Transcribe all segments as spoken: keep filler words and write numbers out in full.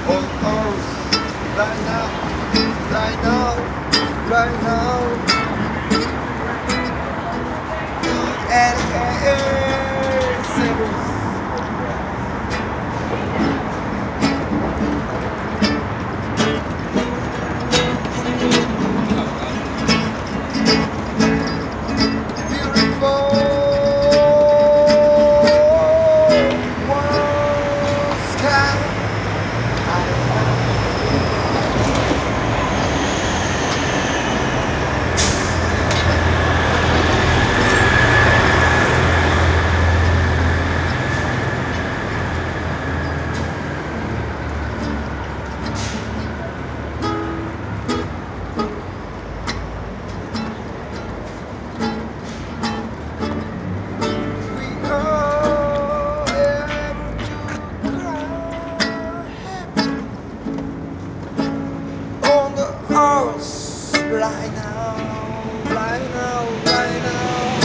on earth right now, right now, right now. And, and, and seven. Beautiful warm sky. We are able to cry on the earth right now, right now, right now.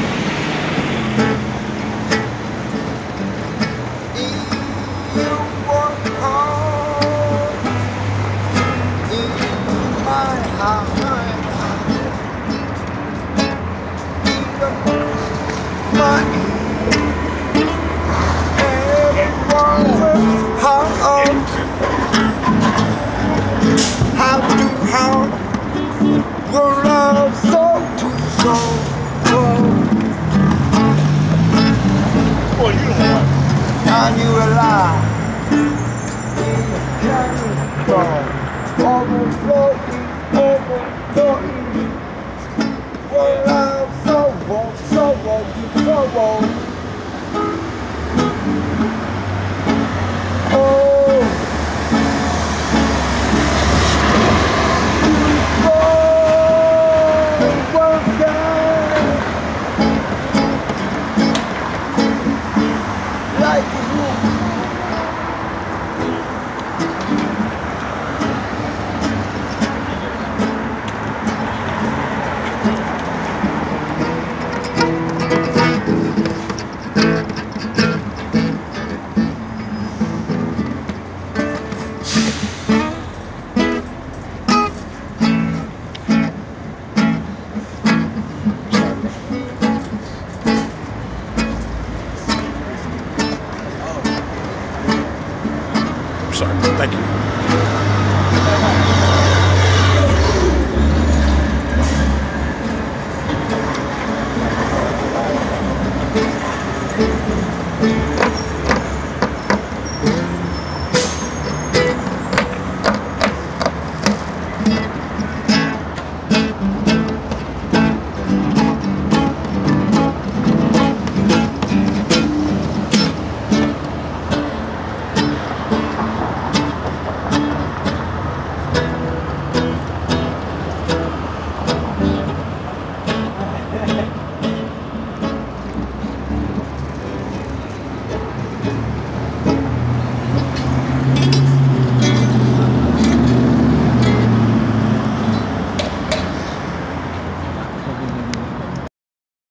In your heart, in my heart, in the my everyone how how to how your love so to so oh, Well, you don't want and you alive in Canada, overflowing, overflowing. Your love so warm, so warm, so warm. Oh, oh, one sky like a roof. I'm sorry. Thank you.